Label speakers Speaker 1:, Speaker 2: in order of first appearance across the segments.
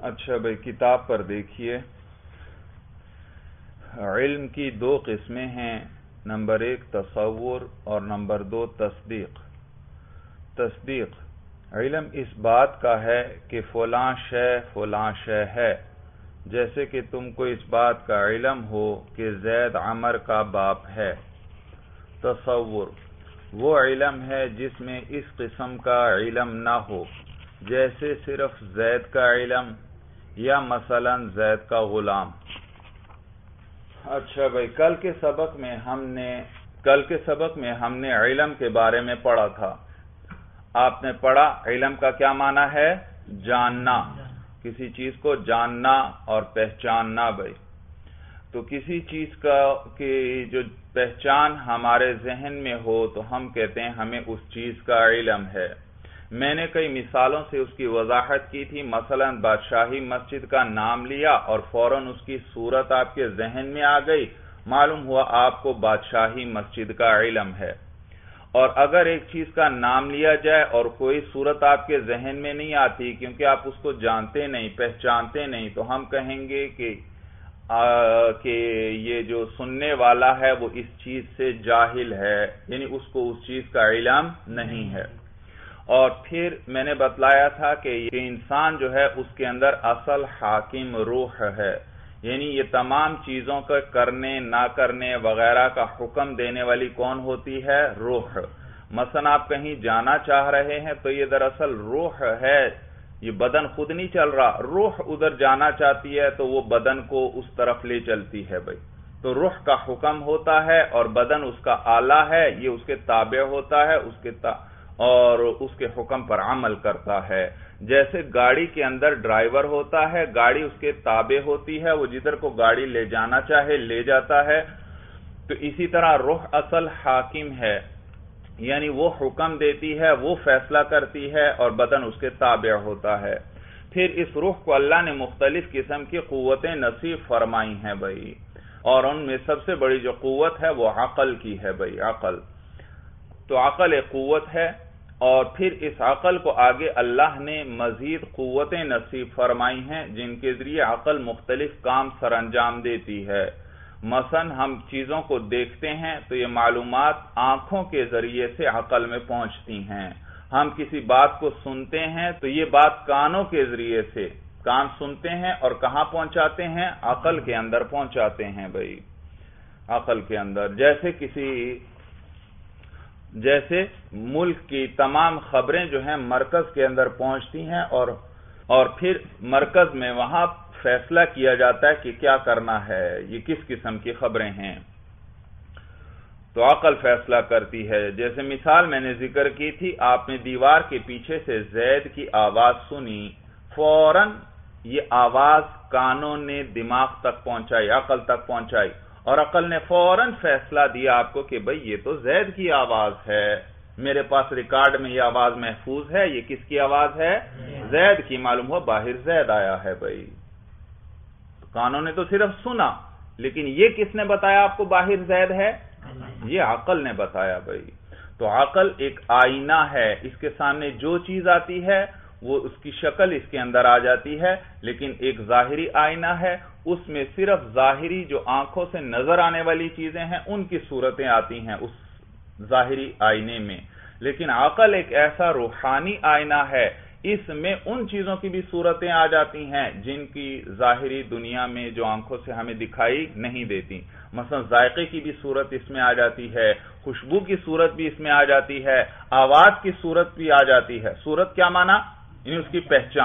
Speaker 1: اچھا بھائی، کتاب پر دیکھیے، علم کی دو قسمیں ہیں، نمبر 1 تصور اور نمبر 2 تصدیق۔ تصدیق علم اس بات کا ہے کہ فلاں شے ہے، جیسے کہ تم کو اس بات کا علم ہو کہ زید عمر کا باپ ہے۔ تصور وہ علم ہے جس میں اس قسم کا علم نہ ہو، جیسے صرف زید کا علم یا مثلا زید کا غلام۔ اچھا بھائی، کل کے سبق میں ہم نے علم کے بارے میں پڑھا تھا۔ آپ نے پڑھا علم کا کیا معنی ہے؟ جاننا، کسی چیز کو جاننا اور پہچاننا۔ بھائی تو کسی چیز کی جو پہچان ہمارے ذہن میں ہو تو ہم کہتے ہیں ہمیں اس چیز کا علم ہے۔ میں نے کئی مثالوں سے اس کی وضاحت کی تھی، مثلا بادشاہی مسجد کا نام لیا اور فوراً اس کی صورت آپ کے ذہن میں آ گئی، معلوم ہوا آپ کو بادشاہی مسجد کا علم ہے۔ اور اگر ایک چیز کا نام لیا جائے اور کوئی صورت آپ کے ذہن میں نہیں آتی کیونکہ آپ اس کو جانتے نہیں، پہچانتے نہیں، تو ہم کہیں گے کہ یہ جو سننے والا ہے وہ اس چیز سے جاہل ہے، یعنی اس کو اس چیز کا علم نہیں ہے۔ اور پھر میں نے بتلایا تھا کہ یہ انسان جو ہے اس کے اندر اصل حاکم روح ہے، یعنی یہ تمام چیزوں کا کرنے نہ کرنے وغیرہ کا حکم دینے والی کون ہوتی ہے؟ روح۔ مثلا آپ کہیں جانا چاہ رہے ہیں تو یہ دراصل روح ہے، یہ بدن خود نہیں چل رہا، روح ادھر جانا چاہتی ہے تو وہ بدن کو اس طرف لے چلتی ہے۔ بھائی تو روح کا حکم ہوتا ہے اور بدن اس کا آلہ ہے، یہ اس کے تابع ہوتا ہے، اور اس کے حکم پر عمل کرتا ہے۔ جیسے گاڑی کے اندر ڈرائیور ہوتا ہے، گاڑی اس کے تابع ہوتی ہے، وہ جدھر کو گاڑی لے جانا چاہے لے جاتا ہے۔ تو اسی طرح روح اصل حاکم ہے، یعنی وہ حکم دیتی ہے، وہ فیصلہ کرتی ہے اور بدن اس کے تابع ہوتا ہے۔ پھر اس روح کو اللہ نے مختلف قسم کی قوتیں نصیب فرمائی ہیں بھائی، اور ان میں سب سے بڑی جو قوت ہے وہ عقل کی ہے بھائی، عقل۔ تو عقل ایک قوت ہے، اور پھر اس عقل کو آگے اللہ نے مزید قوتیں نصیب فرمائی ہیں جن کے ذریعے عقل مختلف کام سر انجام دیتی ہے۔ مثلا ہم چیزوں کو دیکھتے ہیں تو یہ معلومات آنکھوں کے ذریعے سے عقل میں پہنچتی ہیں۔ ہم کسی بات کو سنتے ہیں تو یہ بات کانوں کے ذریعے سے، کان سنتے ہیں اور کہاں پہنچاتے ہیں؟ عقل کے اندر پہنچاتے ہیں بھائی، عقل کے اندر۔ جیسے ملک کی تمام خبریں جو ہیں مرکز کے اندر پہنچتی ہیں اور پھر مرکز میں وہاں فیصلہ کیا جاتا ہے کہ کیا کرنا ہے، یہ کس قسم کی خبریں ہیں، تو عقل فیصلہ کرتی ہے۔ جیسے مثال میں نے ذکر کی تھی، آپ نے دیوار کے پیچھے سے زید کی آواز سنی، فوراً یہ آواز کانوں نے دماغ تک پہنچائی، عقل تک پہنچائی، اور عقل نے فوراً فیصلہ دیا آپ کو کہ بھئی یہ تو زید کی آواز ہے، میرے پاس ریکارڈ میں یہ آواز محفوظ ہے، یہ کس کی آواز ہے؟ زید کی۔ معلوم ہوا باہر زید آیا ہے بھئی، کانوں نے تو صرف سنا، لیکن یہ کس نے بتایا آپ کو باہر زید ہے؟ یہ عقل نے بتایا بھئی۔ تو عقل ایک آئینہ ہے، اس کے سامنے جو چیز آتی ہے وہ اس کی شکل اس کے اندر آ جاتی ہے، لیکن ایک ظاہری آئینہ ہے، اس میں صرف ظاہری جو آنکھوں سے نظر آنے والی چیزیں ہیں ان کی صورتیں آتی ہیں اس ظاہری آئینے میں، لیکن عقل ایک ایسا روحانی آئینہ ہے، اس میں ان چیزوں کی بھی صورتیں آ جاتی ہیں جن کی ظاہری دنیا میں جو آنکھوں سے ہمیں دکھائی نہیں دیتی۔ مثلا ذائقے کی بھی صورت اس میں آ جاتی ہے، خوشبو کی صورت بھی اس میں آ جاتی ہے، آواز کی صورت بھی آ جاتی ہے۔ صورت کیا معنی؟ یعنی اس کی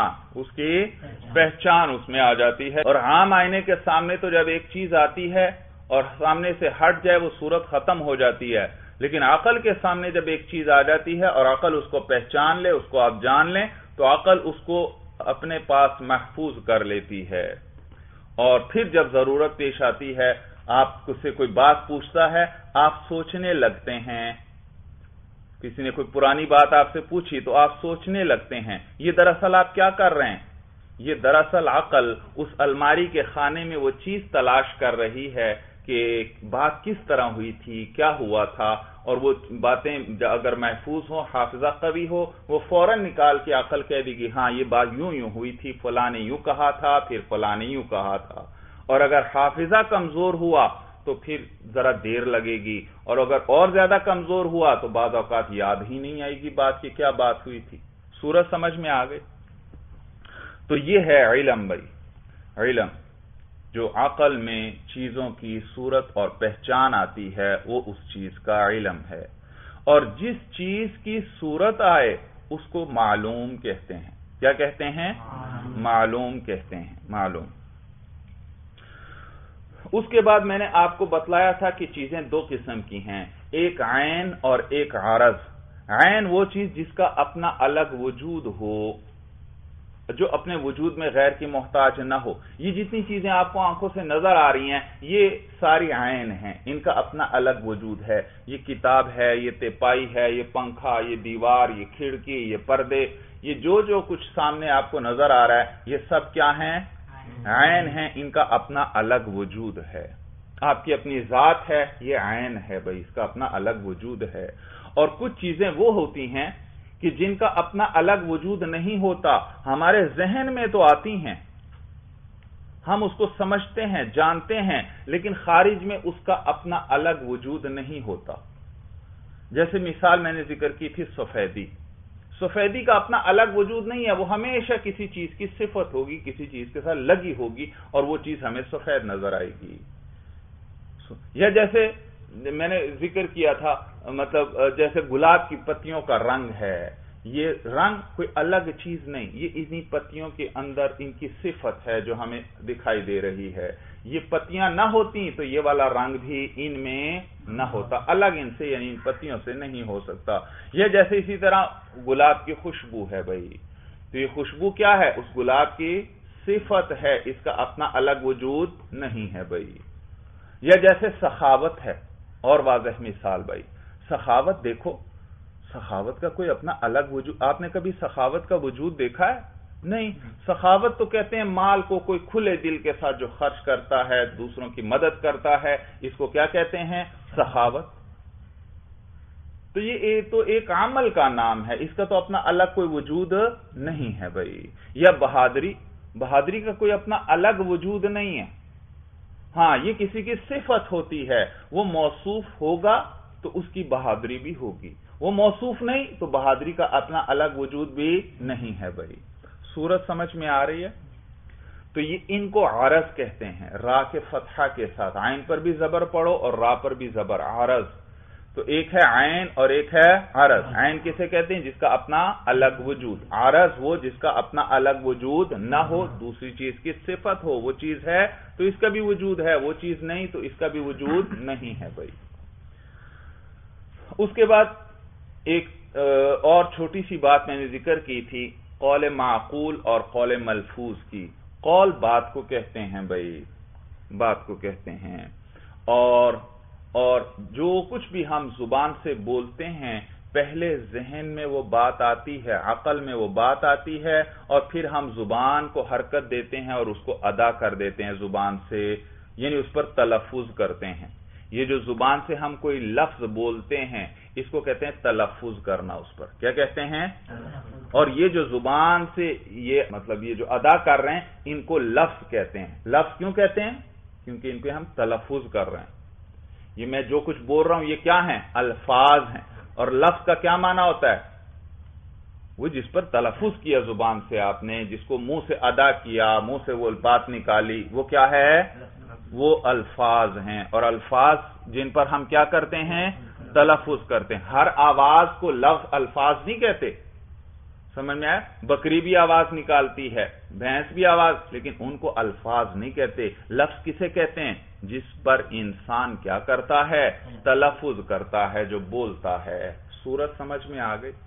Speaker 1: پہچان اس میں آ جاتی ہے۔ اور عام آئینے کے سامنے تو جب ایک چیز آتی ہے اور سامنے سے ہٹ جائے وہ صورت ختم ہو جاتی ہے، لیکن عقل کے سامنے جب ایک چیز آ جاتی ہے اور عقل اس کو پہچان لے، اس کو آپ جان لیں، تو عقل اس کو اپنے پاس محفوظ کر لیتی ہے، اور پھر جب ضرورت پیش آتی ہے، آپ سے کوئی بات پوچھتا ہے، آپ سوچنے لگتے ہیں، کسی نے کوئی پرانی بات آپ سے پوچھی تو آپ سوچنے لگتے ہیں، یہ دراصل آپ کیا کر رہے ہیں؟ یہ دراصل عقل اس الماری کے خانے میں وہ چیز تلاش کر رہی ہے کہ بات کس طرح ہوئی تھی، کیا ہوا تھا، اور وہ باتیں اگر محفوظ ہو، حافظہ قوی ہو، وہ فوراً نکال کے عقل کہہ دی کہ ہاں یہ بات یوں ہوئی تھی، فلاں نے یوں کہا تھا، پھر فلاں نے یوں کہا تھا۔ اور اگر حافظہ کمزور ہوا تو پھر ذرا دیر لگے گی، اور اگر اور زیادہ کمزور ہوا تو بعض اوقات یاد ہی نہیں آئے گی بات کہ کیا بات ہوئی تھی۔ صورت سمجھ میں آ گئی؟ تو یہ ہے علم بھائی، علم جو عقل میں چیزوں کی صورت اور پہچان آتی ہے وہ اس چیز کا علم ہے، اور جس چیز کی صورت آئے اس کو معلوم کہتے ہیں۔ کیا کہتے ہیں؟ معلوم کہتے ہیں، معلوم۔ اس کے بعد میں نے آپ کو بتلایا تھا کہ چیزیں دو قسم کی ہیں، ایک عین اور ایک عارض۔ عین وہ چیز جس کا اپنا الگ وجود ہو، جو اپنے وجود میں غیر کی محتاج نہ ہو۔ یہ جتنی چیزیں آپ کو آنکھوں سے نظر آ رہی ہیں یہ ساری عین ہیں، ان کا اپنا الگ وجود ہے۔ یہ کتاب ہے، یہ تیپائی ہے، یہ پنکھا، یہ دیوار، یہ کھڑکی، یہ پردے، یہ جو کچھ سامنے آپ کو نظر آ رہا ہے یہ سب کیا ہیں؟ عین ہیں، ان کا اپنا الگ وجود ہے۔ آپ کی اپنی ذات ہے، یہ عین ہے بھائی، اس کا اپنا الگ وجود ہے۔ اور کچھ چیزیں وہ ہوتی ہیں کہ جن کا اپنا الگ وجود نہیں ہوتا، ہمارے ذہن میں تو آتی ہیں، ہم اس کو سمجھتے ہیں، جانتے ہیں، لیکن خارج میں اس کا اپنا الگ وجود نہیں ہوتا۔ جیسے مثال میں نے ذکر کی تھی سفیدی۔ سفیدی کا اپنا الگ وجود نہیں ہے، وہ ہمیشہ کسی چیز کی صفت ہوگی، کسی چیز کے ساتھ لگی ہوگی، اور وہ چیز ہمیں سفید نظر آئے گی۔ یا جیسے میں نے ذکر کیا تھا، مطلب جیسے گلاب کی پتیوں کا رنگ ہے، یہ رنگ کوئی الگ چیز نہیں، یہ انہی پتیوں کے اندر ان کی صفت ہے جو ہمیں دکھائی دے رہی ہے۔ یہ پتیاں نہ ہوتی تو یہ والا رنگ بھی ان میں نہ ہوتا، الگ ان سے یعنی ان پتیوں سے نہیں ہو سکتا۔ یہ جیسے اسی طرح گلاب کی خوشبو ہے بھائی، تو یہ خوشبو کیا ہے؟ اس گلاب کی صفت ہے، اس کا اپنا الگ وجود نہیں ہے بھائی۔ یا جیسے سخاوت ہے، اور واضح مثال بھائی، سخاوت دیکھو، سخاوت کا کوئی اپنا الگ وجود، آپ نے کبھی سخاوت کا وجود دیکھا ہے؟ نہیں۔ سخاوت تو کہتے ہیں مال کو کوئی کھلے دل کے ساتھ جو خرچ کرتا ہے، دوسروں کی مدد کرتا ہے، اس کو کیا کہتے ہیں؟ سخاوت۔ تو یہ تو ایک عمل کا نام ہے، اس کا تو اپنا الگ کوئی وجود نہیں ہے بھائی۔ یا بہادری، بہادری کا کوئی اپنا الگ وجود نہیں ہے، ہاں یہ کسی کی صفت ہوتی ہے، وہ موصوف ہوگا تو اس کی بہادری بھی ہوگی، وہ موصوف نہیں تو بہادری کا اپنا الگ وجود بھی نہیں ہے بھائی۔ صورت سمجھ میں آ رہی ہے؟ تو یہ ان کو عارض کہتے ہیں، را کے فتحہ کے ساتھ، عین پر بھی زبر پڑھو اور را پر بھی زبر، عارض۔ تو ایک ہے عین اور ایک ہے عارض۔ عین کسے کہتے ہیں؟ جس کا اپنا الگ وجود، عارض وہ جس کا اپنا الگ وجود نہ ہو، دوسری چیز کی صفت ہو، وہ چیز ہے تو اس کا بھی وجود ہے، وہ چیز نہیں تو اس کا بھی وجود نہیں ہے بھائی۔ اس کے بعد ایک اور چھوٹی سی بات میں نے ذکر کی تھی، قول معقول اور قول ملفوظ کی۔ قول بات کو کہتے ہیں بھائی، بات کو کہتے ہیں، اور جو کچھ بھی ہم زبان سے بولتے ہیں پہلے ذہن میں وہ بات آتی ہے، عقل میں وہ بات آتی ہے، اور پھر ہم زبان کو حرکت دیتے ہیں اور اس کو ادا کر دیتے ہیں زبان سے، یعنی اس پر تلفظ کرتے ہیں۔ یہ جو زبان سے ہم کوئی لفظ بولتے ہیں اس کو کہتے ہیں تلفظ کرنا، اس پر کیا کہتے ہیں؟ اور یہ جو زبان سے یہ مطلب یہ جو ادا کر رہے ہیں ان کو لفظ کہتے ہیں۔ لفظ کیوں کہتے ہیں؟ کیونکہ ان پہ ہم تلفظ کر رہے ہیں۔ یہ میں جو کچھ بول رہا ہوں یہ کیا ہیں؟ الفاظ ہیں۔ اور لفظ کا کیا معنی ہوتا ہے؟ وہ جس پر تلفظ کیا زبان سے آپ نے، جس کو منہ سے ادا کیا، منہ سے وہ بات نکالی، وہ کیا ہے؟ وہ الفاظ ہیں۔ اور الفاظ جن پر ہم کیا کرتے ہیں؟ تلفظ کرتے ہیں۔ ہر آواز کو لفظ الفاظ نہیں کہتے، سمجھ میں آیا؟ بکری بھی آواز نکالتی ہے، بھینس بھی آواز، لیکن ان کو الفاظ نہیں کہتے۔ لفظ کسے کہتے ہیں؟ جس پر انسان کیا کرتا ہے؟ تلفظ کرتا ہے، جو بولتا ہے۔ صورت سمجھ میں آ گئی؟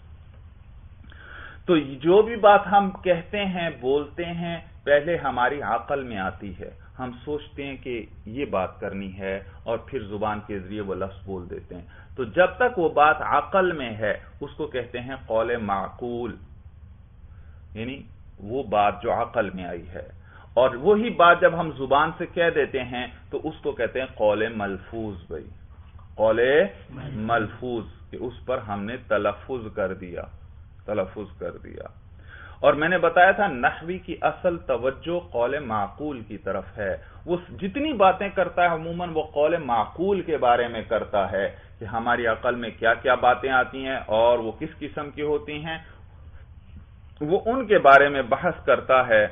Speaker 1: تو جو بھی بات ہم کہتے ہیں، بولتے ہیں، پہلے ہماری عقل میں آتی ہے، ہم سوچتے ہیں کہ یہ بات کرنی ہے اور پھر زبان کے ذریعے وہ لفظ بول دیتے ہیں۔ تو جب تک وہ بات عقل میں ہے اس کو کہتے ہیں قول معقول، یعنی وہ بات جو عقل میں آئی ہے۔ اور وہی بات جب ہم زبان سے کہہ دیتے ہیں تو اس کو کہتے ہیں قول ملفوظ بھائی، قول ملفوظ، کہ اس پر ہم نے تلفظ کر دیا۔ اور میں نے بتایا تھا نحوی کی اصل توجہ قول معقول کی طرف ہے، وہ جتنی باتیں کرتا ہے عموماً وہ قول معقول کے بارے میں کرتا ہے کہ ہماری عقل میں کیا کیا باتیں آتی ہیں اور وہ کس قسم کی ہوتی ہیں، وہ ان کے بارے میں بحث کرتا ہے۔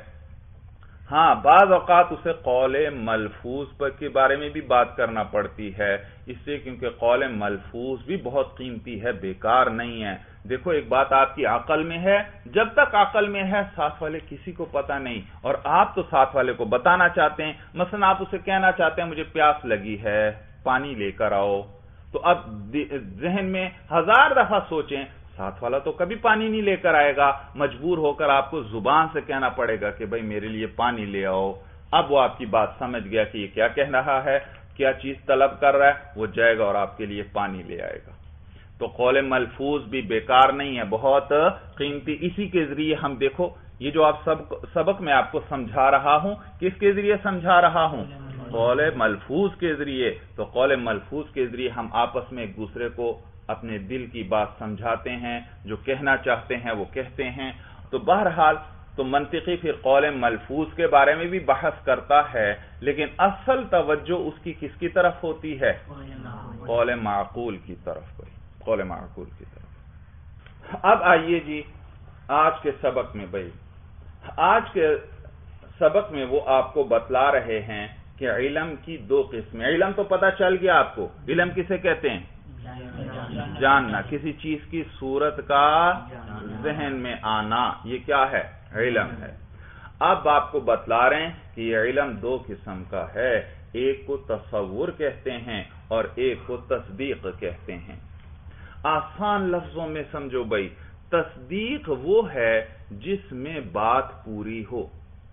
Speaker 1: ہاں بعض اوقات اسے قول ملفوظ کے بارے میں بھی بات کرنا پڑتی ہے، اس لیے کیونکہ قول ملفوظ بھی بہت قیمتی ہے، بیکار نہیں ہے۔ دیکھو ایک بات آپ کی عقل میں ہے، جب تک عقل میں ہے ساتھ والے کسی کو پتہ نہیں، اور آپ تو ساتھ والے کو بتانا چاہتے ہیں۔ مثلا آپ اسے کہنا چاہتے ہیں مجھے پیاس لگی ہے، پانی لے کر آؤ، تو اب ذہن میں 1000 دفعہ سوچیں، ساتھ والا تو کبھی پانی نہیں لے کر آئے گا، مجبور ہو کر آپ کو زبان سے کہنا پڑے گا کہ بھائی میرے لیے پانی لے آؤ۔ اب وہ آپ کی بات سمجھ گیا کہ یہ کیا کہہ رہا ہے، کیا چیز طلب کر رہا ہے، وہ جائے گا اور آپ کے لیے پانی لے آئے گا۔ تو قول ملفوظ بھی بیکار نہیں ہے، بہت قیمتی۔ اسی کے ذریعے ہم دیکھو یہ جو آپ سبق میں آپ کو سمجھا رہا ہوں، کس کے ذریعے سمجھا رہا ہوں؟ قول ملفوظ کے ذریعے۔ تو قول ملفوظ کے ذریعے ہم آپس میں ایک دوسرے کو اپنے دل کی بات سمجھاتے ہیں، جو کہنا چاہتے ہیں وہ کہتے ہیں۔ تو بہرحال تو منطقی پھر قول ملفوظ کے بارے میں بھی بحث کرتا ہے، لیکن اصل توجہ اس کی کس کی طرف ہوتی ہے؟ قول معقول کی طرف، قول معقول کی طرف۔ اب آئیے جی آج کے سبق میں، بھائی آج کے سبق میں وہ آپ کو بتلا رہے ہیں کہ علم کی 2 قسمیں۔ علم تو پتہ چل گیا آپ کو، علم کسے کہتے ہیں؟ جاننا، کسی چیز کی صورت کا ذہن میں آنا، یہ کیا ہے؟ علم ہے۔ اب آپ کو بتلا رہے ہیں کہ یہ علم 2 قسم کا ہے، ایک کو تصور کہتے ہیں اور ایک کو تصدیق کہتے ہیں۔ آسان لفظوں میں سمجھو بھائی، تصدیق وہ ہے جس میں بات پوری ہو،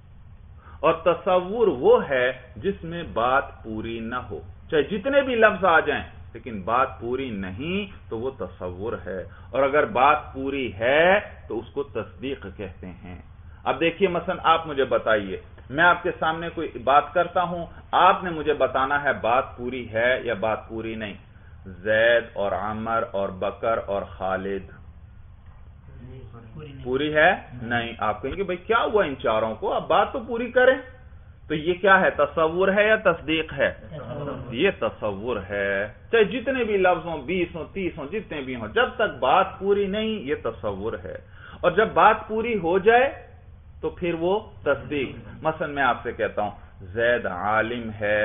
Speaker 1: اور تصور وہ ہے جس میں بات پوری نہ ہو۔ چاہے جتنے بھی لفظ آ جائیں لیکن بات پوری نہیں تو وہ تصور ہے، اور اگر بات پوری ہے تو اس کو تصدیق کہتے ہیں۔ اب دیکھیے مثلا آپ مجھے بتائیے، میں آپ کے سامنے کوئی بات کرتا ہوں، آپ نے مجھے بتانا ہے بات پوری ہے یا بات پوری نہیں۔ زید اور عمر اور بکر اور خالد پوری ہے؟ نہیں۔ آپ کہیں گے بھائی کیا ہوا ان چاروں کو، اب بات تو پوری کریں۔ تو یہ کیا ہے، تصور ہے یا تصدیق ہے؟ یہ تصور ہے، چاہے جتنے بھی لفظ ہوں، 20 ہوں 30 ہوں، جتنے بھی ہوں، جب تک بات پوری نہیں یہ تصور ہے، اور جب بات پوری ہو جائے تو پھر وہ تصدیق۔ مثلا میں آپ سے کہتا ہوں زید عالم ہے،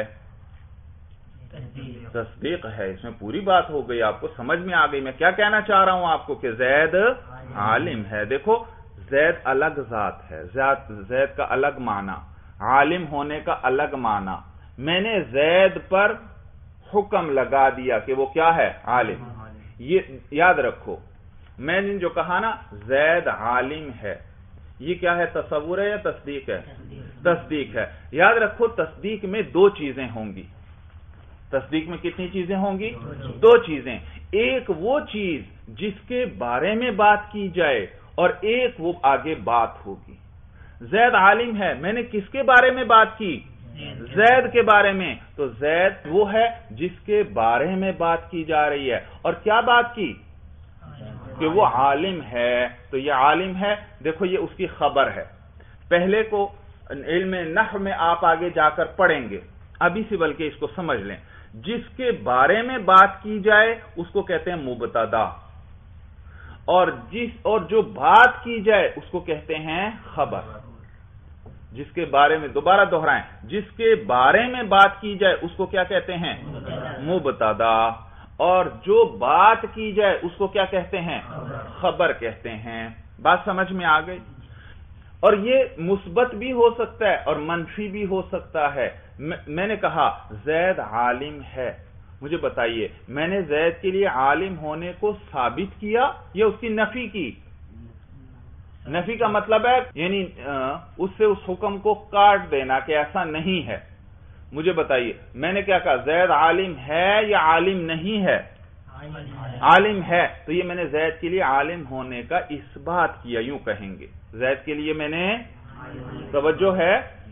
Speaker 1: تصدیق ہے، اس میں پوری بات ہو گئی، آپ کو سمجھ میں آ گئی میں کیا کہنا چاہ رہا ہوں آپ کو، کہ زید عالم ہے۔ دیکھو زید الگ ذات ہے، زید کا الگ معنی، عالم ہونے کا الگ معنی۔ میں نے زید پر حکم لگا دیا کہ وہ کیا ہے، عالم۔ یہ یاد رکھو، میں نے جو کہا نا زید عالم ہے، یہ کیا ہے، تصور ہے یا تصدیق ہے؟ تصدیق ہے۔ یاد رکھو تصدیق میں 2 چیزیں ہوں گی۔ تصدیق میں کتنی چیزیں ہوں گی؟ 2 چیزیں، ایک وہ چیز جس کے بارے میں بات کی جائے اور ایک وہ آگے بات ہوگی۔ زید عالم ہے، میں نے کس کے بارے میں بات کی؟ زید کے بارے میں۔ تو زید وہ ہے جس کے بارے میں بات کی جا رہی ہے، اور کیا بات کی؟ کہ وہ عالم ہے۔ تو یہ عالم ہے، دیکھو یہ اس کی خبر ہے۔ پہلے کو علم نحو میں آپ آگے جا کر پڑھیں گے، ابھی سے بلکہ اس کو سمجھ لیں، جس کے بارے میں بات کی جائے اس کو کہتے ہیں مبتدا، اور جو بات کی جائے اس کو کہتے ہیں خبر۔ جس کے بارے میں، دوبارہ دہرائیں، جس کے بارے میں بات کی جائے اس کو کیا کہتے ہیں؟ مبتدا، اور جو بات کی جائے اس کو کیا کہتے ہیں؟ خبر کہتے ہیں۔ بات سمجھ میں آ گئی؟ اور یہ مثبت بھی ہو سکتا ہے اور منفی بھی ہو سکتا ہے۔ میں نے کہا زید عالم ہے، مجھے بتائیے میں نے زید کے لیے عالم ہونے کو ثابت کیا یا اس کی نفی کی؟ نفی کا مطلب ہے یعنی اس سے اس حکم کو کاٹ دینا کہ ایسا نہیں ہے۔ مجھے بتائیے میں نے کیا کہا، زید عالم ہے یا عالم نہیں ہے؟ عالم ہے، تو یہ میں نے زید کے لیے عالم ہونے کا اثبات کیا، یوں کہیں گے زید کے لیے میں نے، توجہ ہے،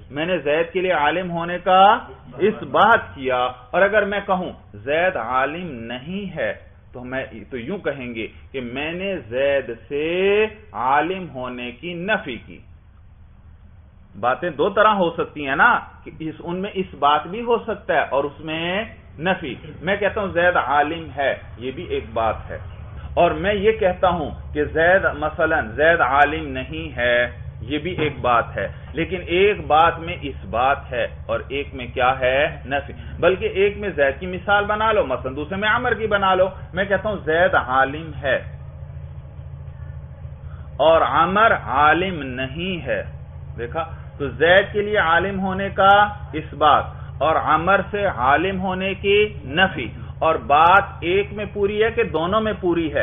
Speaker 1: میں نے زید کے لیے عالم ہونے کا اس بات کیا، اور اگر میں کہوں زید عالم نہیں ہے تو یوں کہیں گے کہ میں نے زید سے عالم ہونے کی نفی کی۔ باتیں دو طرح ہو سکتی ہیں نا، کہ ان میں اس بات بھی ہو سکتا ہے اور اس میں نفی۔ میں کہتا ہوں زید عالم ہے، یہ بھی ایک بات ہے، اور میں یہ کہتا ہوں کہ مثلا زید عالم نہیں ہے، یہ بھی ایک بات ہے، لیکن ایک بات میں اس بات ہے اور ایک میں کیا ہے؟ نفی۔ بلکہ ایک میں زید کی مثال بنا لو، مثلا دوسرے میں عمر کی بنا لو۔ میں کہتا ہوں زید عالم ہے اور عمر عالم نہیں ہے، دیکھا؟ تو زید کے لیے عالم ہونے کا اس بات اور عمر سے عالم ہونے کی نفی، اور بات ایک میں پوری ہے کہ دونوں میں پوری ہے؟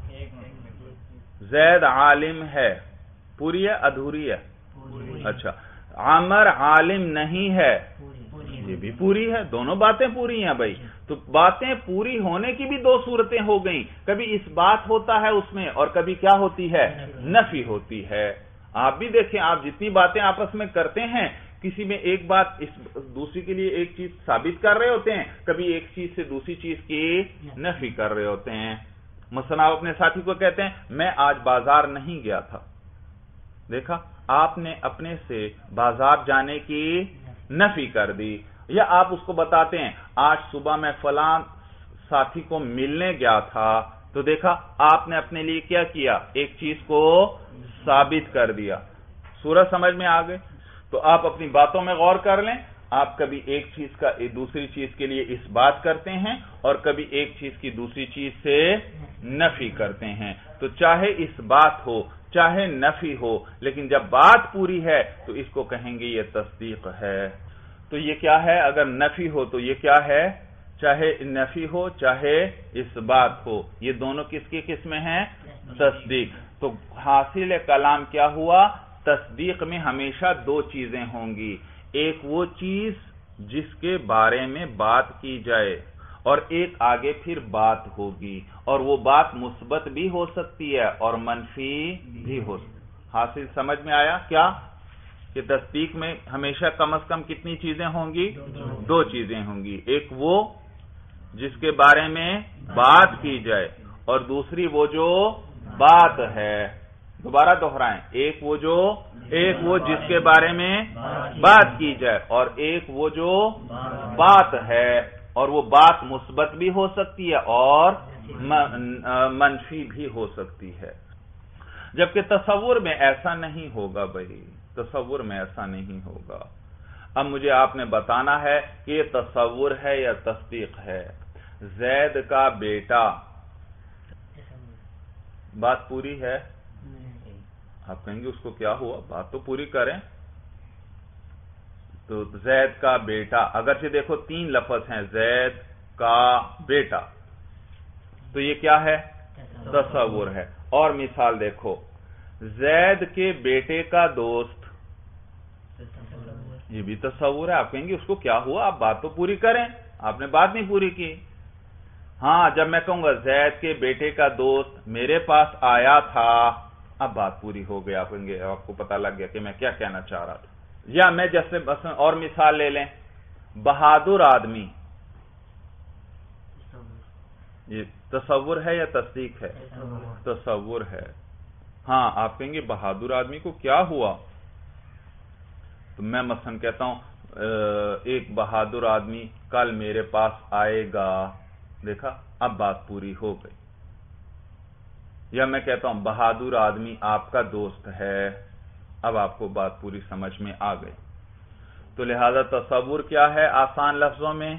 Speaker 1: زید عالم ہے پوری ہے ادھوری ہے؟ اچھا، عمر عالم نہیں ہے، یہ بھی پوری ہے، دونوں باتیں پوری ہیں بھائی۔ تو باتیں پوری ہونے کی بھی دو صورتیں ہو گئیں، کبھی اس بات ہوتا ہے اس میں اور کبھی کیا ہوتی ہے؟ نفی ہوتی ہے۔ آپ بھی دیکھیں، آپ جتنی باتیں آپس میں کرتے ہیں، کسی میں ایک بات دوسری کے لیے ایک چیز ثابت کر رہے ہوتے ہیں، کبھی ایک چیز سے دوسری چیز کی نفی کر رہے ہوتے ہیں۔ مثلا آپ اپنے ساتھی کو کہتے ہیں میں آج بازار نہیں گیا تھا، دیکھا؟ آپ نے اپنے سے بازار جانے کی نفی کر دی۔ یا آپ اس کو بتاتے ہیں آج صبح میں فلاں ساتھی کو ملنے گیا تھا، تو دیکھا آپ نے اپنے لیے کیا کیا؟ ایک چیز کو ثابت کر دیا۔ صورت سمجھ میں آ گئی؟ تو آپ اپنی باتوں میں غور کر لیں، آپ کبھی ایک چیز کا دوسری چیز کے لیے اس بات کرتے ہیں اور کبھی ایک چیز کی دوسری چیز سے نفی کرتے ہیں۔ تو چاہے اس بات ہو چاہے نفی ہو، لیکن جب بات پوری ہے تو اس کو کہیں گے یہ تصدیق ہے۔ تو یہ کیا ہے؟ اگر نفی ہو تو یہ کیا ہے؟ چاہے نفی ہو چاہے اس بات ہو، یہ دونوں کس کی قسمیں ہیں؟ تصدیق۔ تو حاصل کلام کیا ہوا؟ تصدیق میں ہمیشہ دو چیزیں ہوں گی، ایک وہ چیز جس کے بارے میں بات کی جائے اور ایک آگے پھر بات ہوگی، اور وہ بات مثبت بھی ہو سکتی ہے اور منفی بھی ہو سکتی ہے۔ حاصل سمجھ میں آیا کیا؟ کہ تصدیق میں ہمیشہ کم از کم کتنی چیزیں ہوں گی؟ دو چیزیں ہوں گی، ایک وہ جس کے بارے میں بات کی جائے اور دوسری وہ جو بات ہے۔ دوبارہ دہرائیں، ایک وہ جس کے بارے میں بات کی جائے اور ایک وہ جو بات ہے، اور وہ بات مثبت بھی ہو سکتی ہے اور منفی بھی ہو سکتی ہے۔ جبکہ تصور میں ایسا نہیں ہوگا بھائی، تصور میں ایسا نہیں ہوگا۔ اب مجھے آپ نے بتانا ہے کہ یہ تصور ہے یا تصدیق ہے۔ زید کا بیٹا، بات پوری ہے؟ آپ کہیں گے اس کو کیا ہوا؟ بات تو پوری کریں۔ تو زید کا بیٹا، اگرچہ دیکھو تین لفظ ہیں، زید کا بیٹا، تو یہ کیا ہے؟ تصور ہے۔ اور مثال دیکھو، زید کے بیٹے کا دوست، یہ بھی تصور ہے۔ آپ کہیں گے اس کو کیا ہوا؟ آپ بات تو پوری کریں، آپ نے بات نہیں پوری کی۔ ہاں، جب میں کہوں گا زید کے بیٹے کا دوست میرے پاس آیا تھا، اب بات پوری ہو گئی۔ آپ کہیں گے آپ کو پتا لگ گیا کہ میں کیا کہنا چاہ رہا تھا۔ یا میں جیسے اور مثال لے لیں، بہادر آدمی، یہ تصور ہے یا تصدیق ہے؟ تصور ہے۔ ہاں، آپ کہیں گے بہادر آدمی کو کیا ہوا؟ تو میں مثلا کہتا ہوں ایک بہادر آدمی کل میرے پاس آئے گا، دیکھا؟ اب بات پوری ہو گئی۔ یا میں کہتا ہوں بہادر آدمی آپ کا دوست ہے، اب آپ کو بات پوری سمجھ میں آ گئی۔ تو لہذا تصور کیا ہے؟ آسان لفظوں میں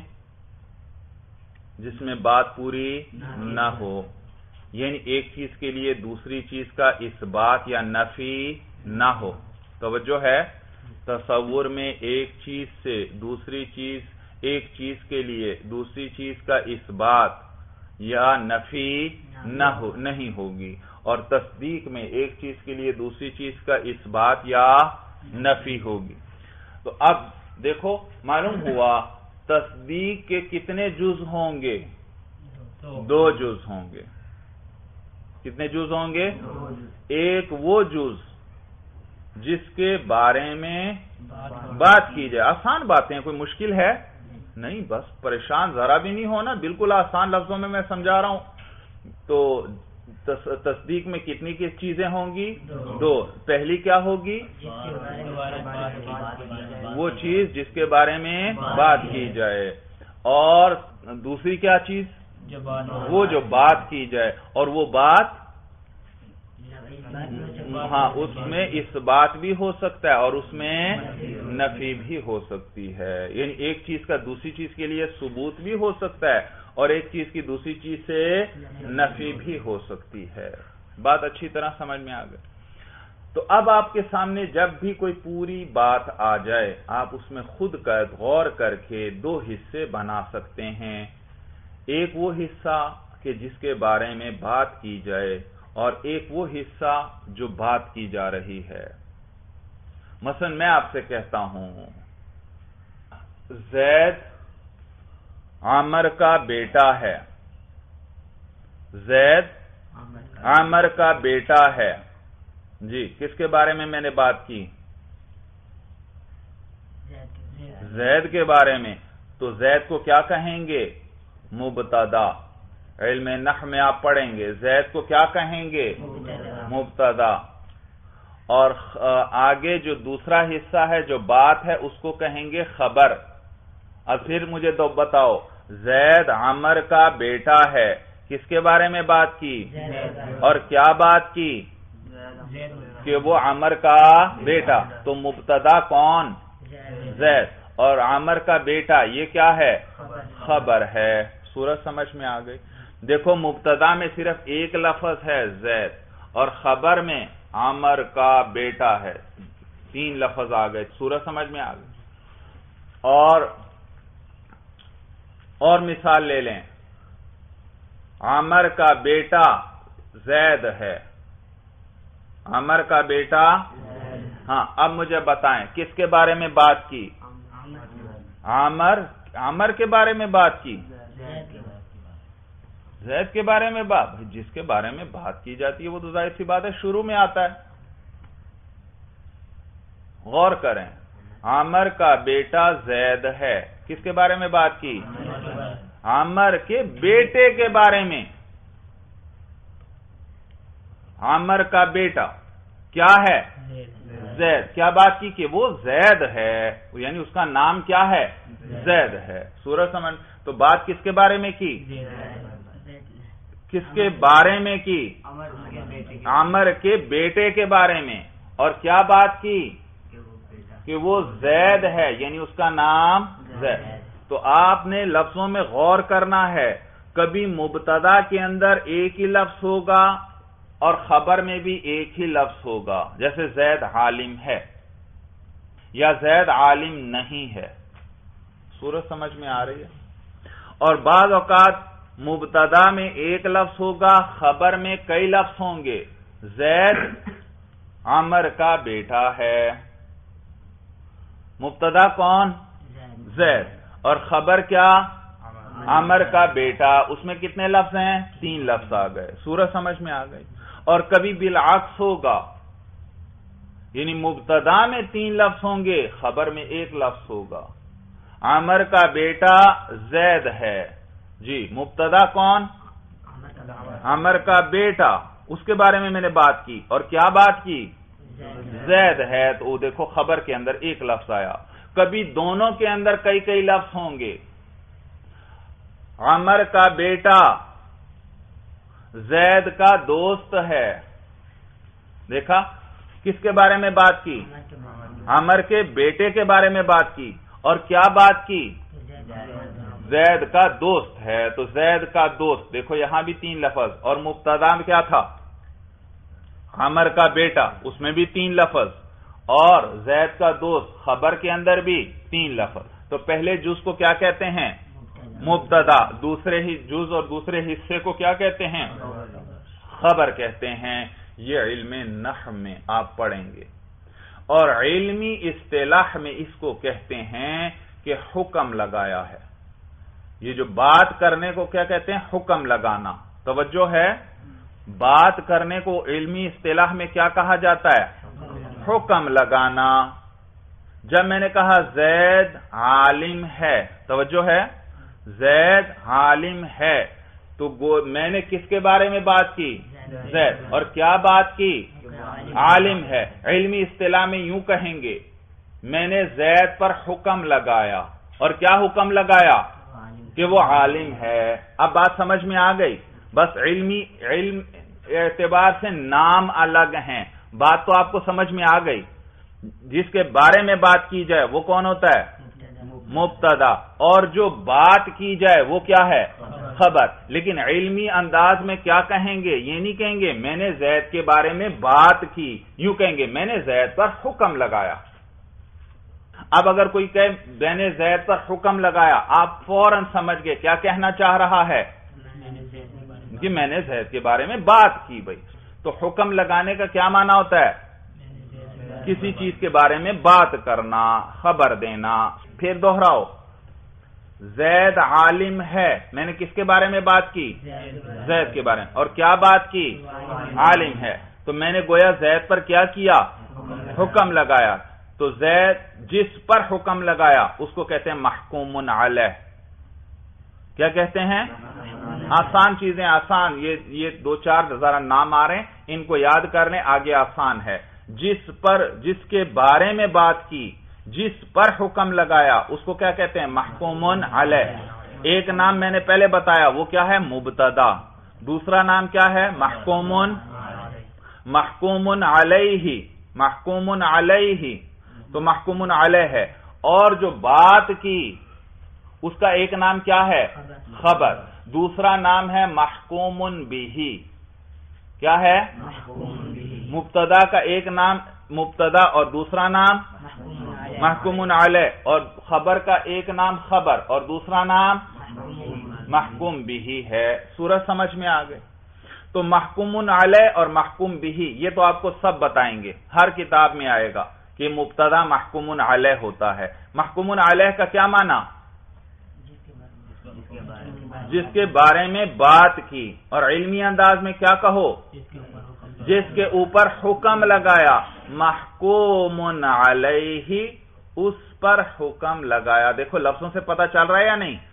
Speaker 1: جس میں بات پوری نہ ہو، یعنی ایک چیز کے لیے دوسری چیز کا اس بات یا نفی نہ ہو۔ توجہ ہے؟ تصور میں ایک چیز سے دوسری چیز، ایک چیز کے لیے دوسری چیز کا اس بات یا نفی نہیں ہوگی، اور تصدیق میں ایک چیز کے لیے دوسری چیز کا اس بات یا نفی ہوگی۔ تو اب دیکھو، معلوم ہوا تصدیق کے کتنے جز ہوں گے؟ دو جز ہوں گے۔ کتنے جز ہوں گے؟ ایک وہ جز جس کے بارے میں بات کی جائے. آسان باتیں، کوئی مشکل ہے نہیں، بس پریشان ذرا بھی نہیں ہونا، بالکل آسان لفظوں میں سمجھا رہا ہوں. تو تصدیق میں کتنی چیزیں ہوں گی؟ دو. پہلی کیا ہوگی؟ وہ چیز جس کے بارے میں بات کی جائے، اور دوسری کیا چیز؟ وہ جو بات کی جائے، اور وہ بات ہاں اس میں اس بات بھی ہو سکتا ہے اور اس میں نفی بھی ہو سکتی ہے. یعنی ایک چیز کا دوسری چیز کے لیے ثبوت بھی ہو سکتا ہے اور ایک چیز کی دوسری چیز سے نفی بھی ہو سکتی ہے. بات اچھی طرح سمجھ میں آ گئی. تو اب آپ کے سامنے جب بھی کوئی پوری بات آ جائے، آپ اس میں خود غور کر کے دو حصے بنا سکتے ہیں. ایک وہ حصہ کہ جس کے بارے میں بات کی جائے، اور ایک وہ حصہ جو بات کی جا رہی ہے. مثلا میں آپ سے کہتا ہوں زید عامر کا بیٹا ہے. زید عامر کا بیٹا ہے. جی، کس کے بارے میں نے بات کی؟ زید کے بارے میں. تو زید کو کیا کہیں گے؟ مبتدا. علم نحو میں آپ پڑھیں گے زید کو کیا کہیں گے؟ مبتدا. اور آگے جو دوسرا حصہ ہے جو بات ہے اس کو کہیں گے خبر. اب پھر مجھے تو بتاؤ، زید عمر کا بیٹا ہے، کس کے بارے میں بات کی اور کیا بات کی؟ کہ وہ عمر کا بیٹا. تو مبتدا کون؟ زید. اور عمر کا بیٹا یہ کیا ہے؟ خبر ہے. صورت سمجھ میں آ گئی. دیکھو مبتدا میں صرف ایک لفظ ہے زید، اور خبر میں عمر کا بیٹا ہے. تین لفظ آ گئے. صورت سمجھ میں آ گئی. اور مثال لے لیں. عمر کا بیٹا زید ہے. عمر کا بیٹا. ہاں، اب مجھے بتائیں کس کے بارے میں بات کی؟ عمر کے بارے میں بات کی. زید کے بارے میں بات. جس کے بارے میں بات کی جاتی ہے وہ تو ظاہر سی بات ہے شروع میں آتا ہے. غور کریں، عامر کا بیٹا زید ہے، کس کے بارے میں بات کی؟ عامر کے بیٹے کے بارے میں. عامر کا بیٹا کیا ہے؟ زید. کیا بات کی؟ کہ وہ زید ہے، یعنی اس کا نام کیا ہے؟ زید ہے. سورج سمجھ. تو بات کس کے بارے میں کی؟ کس کے بارے میں کی؟ عامر کے بیٹے کے بارے میں. اور کیا بات کی؟ کہ وہ زید ہے، یعنی اس کا نام زید. تو آپ نے لفظوں میں غور کرنا ہے. کبھی مبتدا کے اندر ایک ہی لفظ ہوگا اور خبر میں بھی ایک ہی لفظ ہوگا، جیسے زید عالم ہے یا زید عالم نہیں ہے. صورت سمجھ میں آ رہی ہے. اور بعض اوقات مبتدا میں ایک لفظ ہوگا، خبر میں کئی لفظ ہوں گے. زید عمر کا بیٹا ہے. مبتدا کون؟ زید. اور خبر کیا؟ عمر کا بیٹا. اس میں کتنے لفظ ہیں؟ تین لفظ آ گئے. صورت سمجھ میں آ گئی. اور کبھی بالعکس ہوگا، یعنی مبتدا میں تین لفظ ہوں گے، خبر میں ایک لفظ ہوگا. عمر کا بیٹا زید ہے. جی، مبتدا کون؟ عمر کا بیٹا. اس کے بارے میں نے بات کی. اور کیا بات کی؟ زید ہے. تو دیکھو خبر کے اندر ایک لفظ آیا. کبھی دونوں کے اندر کئی لفظ ہوں گے. عمر کا بیٹا زید کا دوست ہے. دیکھا کس کے بارے میں بات کی؟ عمر کے بیٹے کے بارے میں بات کی. اور کیا بات کی؟ زید کا دوست ہے. تو زید کا دوست. دیکھو یہاں بھی تین لفظ. اور مبتدا میں کیا تھا؟ عمر کا بیٹا. اس میں بھی تین لفظ. اور زید کا دوست خبر کے اندر بھی تین لفظ. تو پہلے جز کو کیا کہتے ہیں؟ مبتدا. دوسرے ہی جز اور دوسرے حصے کو کیا کہتے ہیں؟ خبر کہتے ہیں. یہ علم نحو میں آپ پڑھیں گے. اور علمی اصطلاح میں اس کو کہتے ہیں کہ حکم لگایا ہے. یہ جو بات کرنے کو کیا کہتے ہیں؟ حکم لگانا. توجہ ہے، بات کرنے کو علمی اصطلاح میں کیا کہا جاتا ہے؟ حکم لگانا. جب میں نے کہا زید عالم ہے، توجہ ہے، زید عالم ہے، تو میں نے کس کے بارے میں بات کی؟ زید. اور کیا بات کی؟ عالم ہے. علمی اصطلاح میں یوں کہیں گے میں نے زید پر حکم لگایا. اور کیا حکم لگایا؟ کہ وہ عالم ہے. اب بات سمجھ میں آ گئی. بس علم اعتبار سے نام الگ ہیں، بات تو آپ کو سمجھ میں آ گئی. جس کے بارے میں بات کی جائے وہ کون ہوتا ہے؟ مبتدا. اور جو بات کی جائے وہ کیا ہے؟ خبر. لیکن علمی انداز میں کیا کہیں گے؟ یہ نہیں کہیں گے میں نے زید کے بارے میں بات کی، یوں کہیں گے میں نے زید پر حکم لگایا. اب اگر کوئی کہے میں نے زید پر حکم لگایا، آپ فوراً سمجھ گئے کیا کہنا چاہ رہا ہے کہ میں نے زید کے بارے میں بات کی. بھائی تو حکم لگانے کا کیا معنی ہوتا ہے؟ کسی چیز کے بارے میں بات کرنا، خبر دینا. پھر دوہراؤ، زید عالم ہے، میں نے کس کے بارے میں بات کی؟ زید کے بارے میں. اور کیا بات کی؟ عالم ہے. تو میں نے گویا زید پر کیا کیا؟ حکم لگایا. تو زید جس پر حکم لگایا اس کو کہتے ہیں محکوم علیہ. کیا کہتے ہیں؟ آسان چیزیں، آسان، یہ دو چار ذرا نام آ رہے ہیں، ان کو یاد کر لیں، آگے آسان ہے. جس کے بارے میں بات کی، جس پر حکم لگایا اس کو کیا کہتے ہیں؟ محکوم علیہ. ایک نام میں نے پہلے بتایا وہ کیا ہے؟ مبتدا. دوسرا نام کیا ہے؟ محکوم علیہ. محکوم علیہ تو محکوم علیہ ہے. اور جو بات کی اس کا ایک نام کیا ہے؟ خبر. دوسرا نام ہے محکوم بہ. کیا ہے؟ مبتدا کا ایک نام مبتدا اور دوسرا نام محکوم علیہ، اور خبر کا ایک نام خبر اور دوسرا نام محکوم بہ ہے. سورج سمجھ میں آ گئے؟ تو محکوم علیہ اور محکوم بہ یہ تو آپ کو سب بتائیں گے، ہر کتاب میں آئے گا کہ مبتدا محکوم علیہ ہوتا ہے. محکوم علیہ کا کیا معنی؟ جس کے بارے میں بات کی. اور علمی انداز میں کیا کہو؟ جس کے اوپر حکم لگایا. محکوم علیہ، اس پر حکم لگایا. دیکھو لفظوں سے پتہ چل رہا ہے یا نہیں؟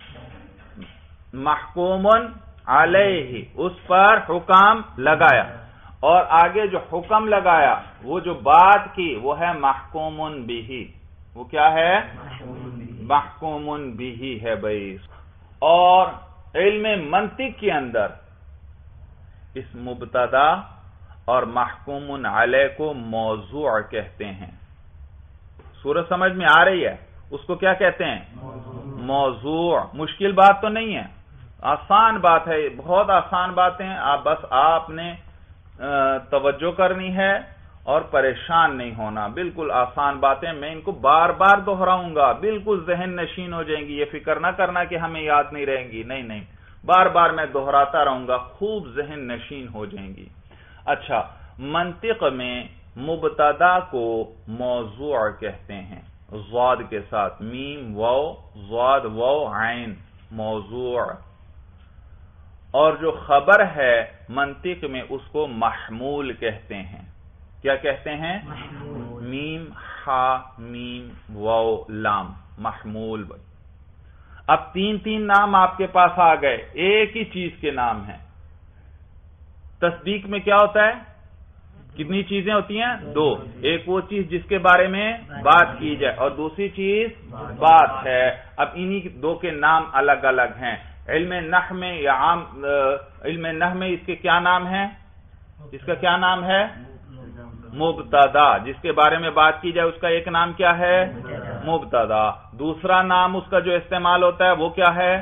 Speaker 1: محکوم علیہ، اس پر حکم لگایا. اور آگے جو حکم لگایا، وہ جو بات کی وہ ہے محکوم بہ. وہ کیا ہے؟ محکوم بہ ہے بھائی. اور علم منطق کے اندر اس مبتدا اور محکوم علیہ کو موضوع کہتے ہیں. سورج سمجھ میں آ رہی ہے؟ اس کو کیا کہتے ہیں؟ موضوع. مشکل بات تو نہیں ہے، آسان بات ہے، بہت آسان باتیں. آپ نے توجہ کرنی ہے اور پریشان نہیں ہونا. بالکل آسان باتیں، میں ان کو بار بار دہراؤں گا، بالکل ذہن نشین ہو جائیں گی. یہ فکر نہ کرنا کہ ہمیں یاد نہیں رہیں گی، نہیں، بار بار میں دہراتا رہوں گا، خوب ذہن نشین ہو جائیں گی. اچھا، منطق میں مبتدا کو موضوع کہتے ہیں، ضاد کے ساتھ، میم واو ضاد واو عین، موضوع. اور جو خبر ہے منطق میں اس کو محمول کہتے ہیں. کیا کہتے ہیں؟ میم ہا میم واو لام، محمول. اب تین نام آپ کے پاس آ گئے، ایک ہی چیز کے نام ہیں. تصدیق میں کیا ہوتا ہے؟ کتنی چیزیں ہوتی ہیں؟ دو. ایک وہ چیز جس کے بارے میں بات کی جائے اور دوسری چیز بات ہے. اب انہی دو کے نام الگ الگ ہیں. علم نحو میں یا عام علم نحو میں اس کے کیا نام ہیں؟ اس کا کیا نام ہے؟ مبتدا. جس کے بارے میں بات کی جائے اس کا ایک نام کیا ہے؟ مبتدا. دوسرا نام اس کا جو استعمال ہوتا ہے وہ کیا ہے؟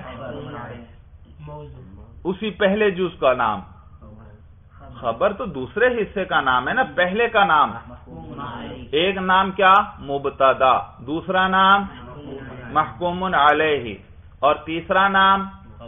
Speaker 1: اسی پہلے جز کا نام. خبر تو دوسرے حصے کا نام ہے نا، پہلے کا نام. ایک نام کیا؟ مبتدا. دوسرا نام محکوم علیہ. اور تیسرا نام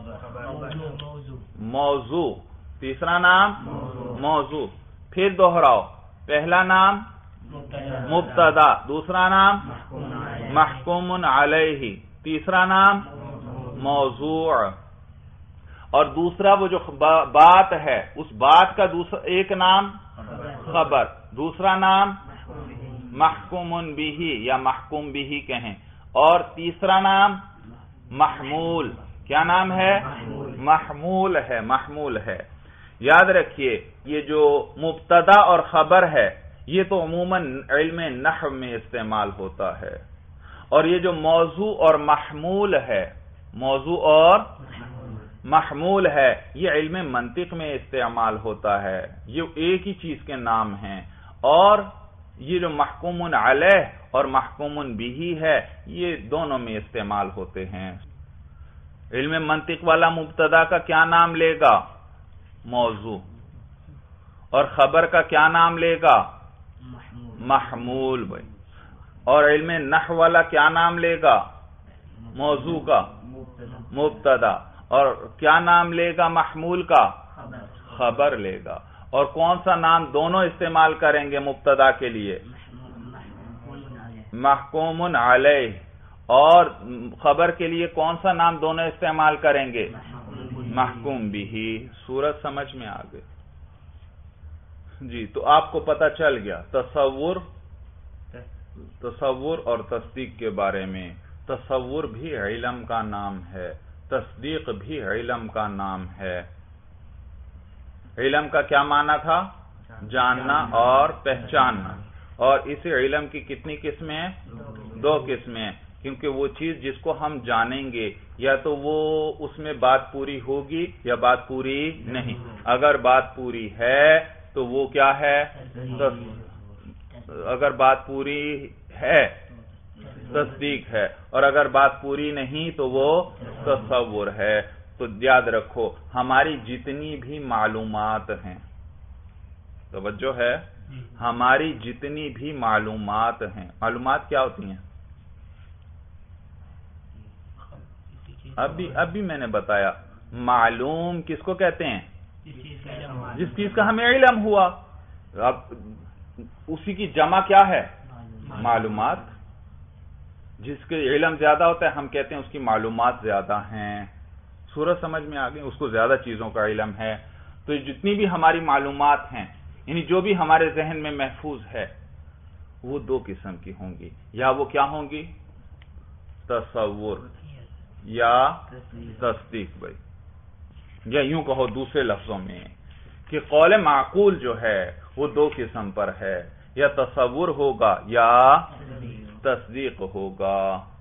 Speaker 1: موضوع. تیسرا نام موضوع. پھر دوہراؤ، پہلا نام مبتدا، دوسرا نام محکوم علیہ، تیسرا نام موضوع. اور دوسرا وہ جو بات ہے، اس بات کا ایک نام خبر، دوسرا نام محکوم بیہی یا محکوم بیہی کہیں. اور تیسرا نام محمول. کیا نام ہے؟ محمول ہے. محمول ہے. یاد رکھیے یہ جو مبتدا اور خبر ہے یہ تو عموماً علم نحو میں استعمال ہوتا ہے، اور یہ جو موضوع اور محمول ہے، موضوع اور محمول ہے، یہ علم منطق میں استعمال ہوتا ہے. یہ ایک ہی چیز کے نام ہیں. اور یہ جو محکوم علیہ اور محکوم بیہی ہے یہ دونوں میں استعمال ہوتے ہیں. علم منطق والا مبتدا کا کیا نام لے گا؟ موضوع. اور خبر کا کیا نام لے گا؟ محمول. بھائی. اور علم نحو والا کیا نام لے گا؟ موضوع کا مبتدا. اور کیا نام لے گا محمول کا؟ خبر لے گا. اور کون سا نام دونوں استعمال کریں گے مبتدا کے لیے؟ محکوم علیہ. اور خبر کے لیے کون سا نام دونوں استعمال کریں گے؟ محکوم بھی. صورت سمجھ میں آ گئی جی. تو آپ کو پتہ چل گیا تصور اور تصدیق کے بارے میں. تصور بھی علم کا نام ہے، تصدیق بھی علم کا نام ہے. علم کا کیا معنی تھا؟ جاننا اور پہچاننا. اور اس علم کی کتنی قسمیں ہیں؟ 2 قسمیں. کیونکہ وہ چیز جس کو ہم جانیں گے یا تو وہ اس میں بات پوری ہوگی یا بات پوری نہیں. اگر بات پوری ہے تو وہ کیا ہے؟ اگر بات پوری ہے تصدیق ہے، اور اگر بات پوری نہیں تو وہ تصور ہے. تو یاد رکھو ہماری جتنی بھی معلومات ہیں، توجہ ہے، ہماری جتنی بھی معلومات ہیں. معلومات کیا ہوتی ہیں؟ اب بھی میں نے بتایا معلوم کس کو کہتے ہیں؟ جس چیز کا ہمیں علم ہوا. اب اسی کی جمع کیا ہے؟ معلومات. جس کے علم زیادہ ہوتا ہے ہم کہتے ہیں اس کی معلومات زیادہ ہیں. صورت سمجھ میں آ گئی؟ اس کو زیادہ چیزوں کا علم ہے. تو جتنی بھی ہماری معلومات ہیں، یعنی جو بھی ہمارے ذہن میں محفوظ ہے، وہ 2 قسم کی ہوں گی. یا وہ کیا ہوں گی؟ تصور یا تصدیق. بھائی. یا یوں کہو دوسرے لفظوں میں کہ قول معقول جو ہے وہ 2 قسم پر ہے، یا تصور ہوگا یا تصدیق ہوگا.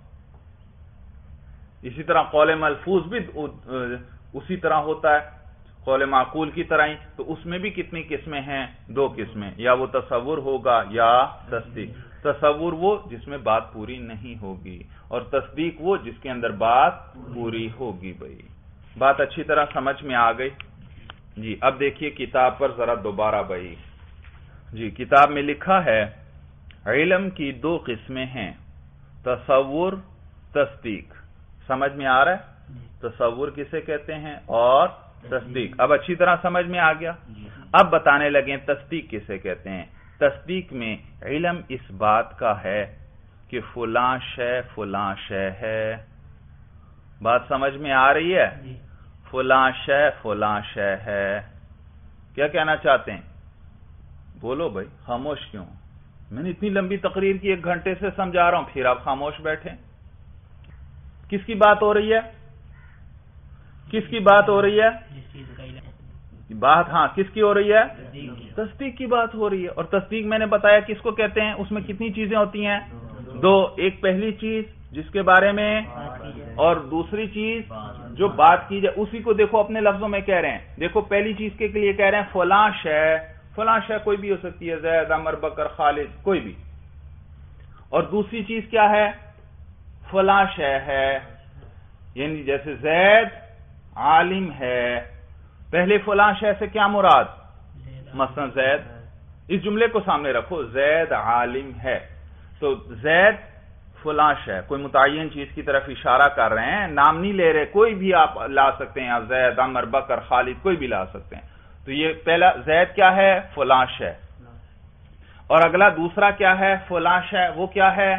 Speaker 1: اسی طرح قول ملفوظ بھی اسی طرح ہوتا ہے قول معقول کی طرح ہی. تو اس میں بھی کتنی قسمیں ہیں؟ 2 قسمیں. یا وہ تصور ہوگا یا تصدیق. تصور وہ جس میں بات پوری نہیں ہوگی، اور تصدیق وہ جس کے اندر بات پوری ہوگی. بھائی بات اچھی طرح سمجھ میں آ گئی جی. اب دیکھیے کتاب پر ذرا دوبارہ. بھائی جی کتاب میں لکھا ہے علم کی 2 قسمیں ہیں، تصور، تصدیق. سمجھ میں آ رہا ہے؟ تصور کسے کہتے ہیں اور تصدیق. اب اچھی طرح سمجھ میں آ گیا. اب بتانے لگے تصدیق کسے کہتے ہیں. تصدیق میں علم اس بات کا ہے کہ فلاں شے ہے. بات سمجھ میں آ رہی ہے؟ فلاں شے ہے. کیا کہنا چاہتے ہیں؟ بولو بھائی. خاموش کیوں؟ میں نے اتنی لمبی تقریر کی، 1 گھنٹے سے سمجھا رہا ہوں، پھر آپ خاموش بیٹھے. کس کی بات ہو رہی ہے؟ کس کی بات ہو رہی ہے؟ بات ہاں کس کی ہو رہی ہے؟ تصدیق کی بات ہو رہی ہے. اور تصدیق میں نے بتایا کس کو کہتے ہیں. اس میں کتنی چیزیں ہوتی ہیں؟ 2. ایک پہلی چیز جس کے بارے میں، اور دوسری چیز جو بات کی جائے. اسی کو دیکھو اپنے لفظوں میں کہہ رہے ہیں. دیکھو پہلی چیز کے لیے کہہ رہے ہیں فلاں شے کوئی بھی ہو سکتی ہے، زید، عمر، بکر، خالد، کوئی بھی. اور دوسری چیز کیا ہے؟ فلاں شے ہے. یعنی جیسے زید عالم ہے. پہلے فلاں شے سے کیا مراد؟ مثلا زید. اس جملے کو سامنے رکھو، زید عالم ہے. تو زید فلاں شے، کوئی متعین چیز کی طرف اشارہ کر رہے ہیں، نام نہیں لے رہے. کوئی بھی آپ لا سکتے ہیں، آپ زید، عمر، بکر، خالد کوئی بھی لا سکتے ہیں. تو یہ پہلا زید کیا ہے؟ فلاں شے. اور اگلا دوسرا کیا ہے؟ فلاں شے وہ کیا ہے؟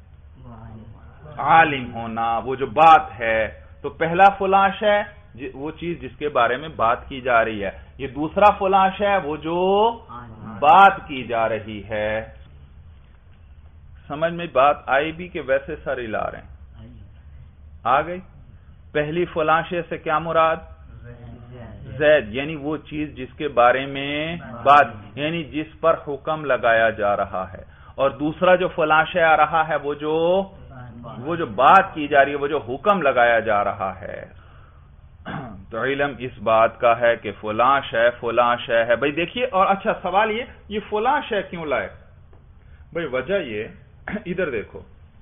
Speaker 1: عالم ہونا، وہ جو بات ہے. تو پہلا فلاں شے وہ چیز جس کے بارے میں بات کی جا رہی ہے. یہ دوسرا فلاں شے وہ جو بات کی جا رہی ہے. سمجھ میں بات آئی بھی کہ ویسے سر ہلا رہے ہیں؟ آ گئی. پہلی فلاں شے سے کیا مراد؟ زید، یعنی وہ چیز جس کے بارے میں بات، یعنی جس پر حکم لگایا جا رہا ہے. اور دوسرا جو فلاں شے آ رہا ہے وہ جو بات کی جا رہی ہے، وہ جو حکم لگایا جا رہا ہے. تو علم اس بات کا ہے کہ فلاں شے ہے. بھئی دیکھیے، اور اچھا سوال یہ فلاں شے کیوں لائے؟ بھئی وجہ یہ، ادھر دیکھو،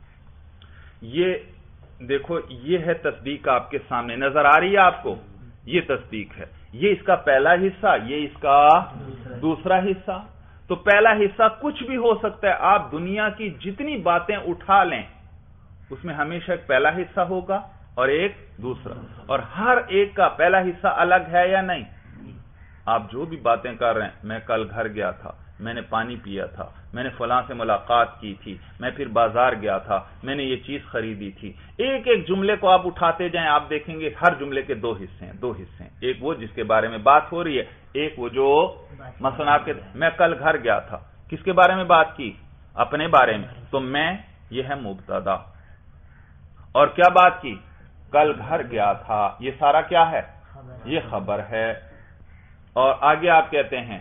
Speaker 1: یہ ہے تصدیق آپ کے سامنے نظر آ رہی ہے آپ کو، یہ تصدیق ہے. یہ اس کا پہلا حصہ، یہ اس کا دوسرا حصہ. تو پہلا حصہ کچھ بھی ہو سکتا ہے، آپ دنیا کی جتنی باتیں اٹھا لیں اس میں ہمیشہ ایک پہلا حصہ ہوگا اور ایک دوسرا، اور ہر ایک کا پہلا حصہ الگ ہے یا نہیں؟ آپ جو بھی باتیں کر رہے ہیں، میں کل گھر گیا تھا، میں نے پانی پیا تھا، میں نے فلاں سے ملاقات کی تھی، میں پھر بازار گیا تھا، میں نے یہ چیز خریدی تھی. ایک ایک جملے کو آپ اٹھاتے جائیں، آپ دیکھیں گے ہر جملے کے دو حصے ہیں. ایک وہ جس کے بارے میں بات ہو رہی ہے، ایک وہ جو مثلا آپ کے میں کل گھر گیا تھا، کس کے بارے میں بات کی؟ اپنے بارے میں. تو میں، یہ ہے مبتدا، اور کیا بات کی؟ کل گھر گیا تھا. یہ سارا کیا ہے؟ یہ خبر ہے. اور آگے آپ کہتے ہیں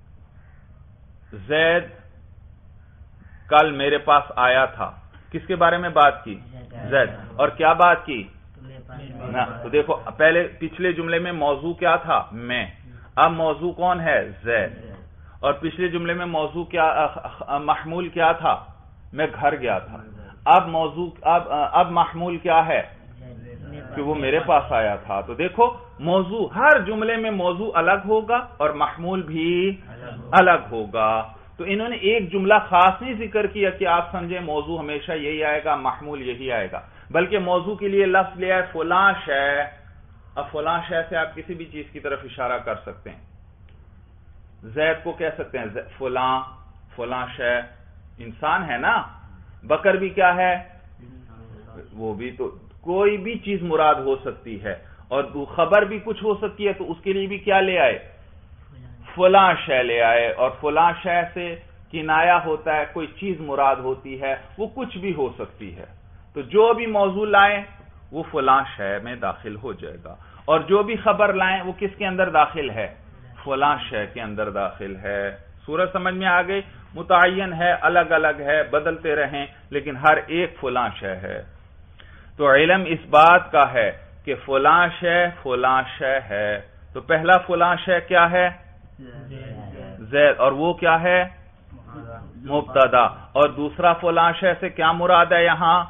Speaker 1: زید کل میرے پاس آیا تھا، کس کے بارے میں بات کی؟ زید. اور کیا بات کی؟ تو دیکھو، پچھلے جملے میں موضوع کیا تھا؟ میں. اب موضوع کون ہے؟ زید. اور پچھلے جملے میں موضوع کیا، محمول کیا تھا؟ میں گھر گیا تھا. اب محمول کیا ہے؟ کہ وہ میرے پاس آیا تھا. تو دیکھو، موضوع، ہر جملے میں موضوع الگ ہوگا اور محمول بھی الگ ہوگا. تو انہوں نے ایک جملہ خاص نہیں ذکر کیا کہ آپ سمجھیں موضوع ہمیشہ یہی آئے گا، محمول یہی آئے گا، بلکہ موضوع کے لیے لفظ لیا ہے فلاں شے. اب فلاں شے سے آپ کسی بھی چیز کی طرف اشارہ کر سکتے ہیں. زید کو کہہ سکتے ہیں فلاں شے. انسان ہے نا، بکر بھی کیا ہے؟ وہ بھی. تو کوئی بھی چیز مراد ہو سکتی ہے، اور خبر بھی کچھ ہو سکتی ہے، تو اس کے لیے بھی کیا لے آئے؟ فلاں شے لے آئے. اور فلاں شے سے کنایا ہوتا ہے، کوئی چیز مراد ہوتی ہے، وہ کچھ بھی ہو سکتی ہے. تو جو بھی موضوع لائیں وہ فلاں شے میں داخل ہو جائے گا، اور جو بھی خبر لائیں وہ کس کے اندر داخل ہے؟ فلاں شے کے اندر داخل ہے. صورت سمجھ میں آ گئی؟ متعین ہے، الگ الگ ہے، بدلتے رہیں، لیکن ہر ایک فلاں شے ہے. تو علم اس بات کا ہے کہ فلاں شے ہے. تو پہلا فلاں شے کیا ہے؟ زید. اور وہ کیا ہے؟ مبتدا. اور دوسرا فلاں شے سے کیا مراد ہے یہاں؟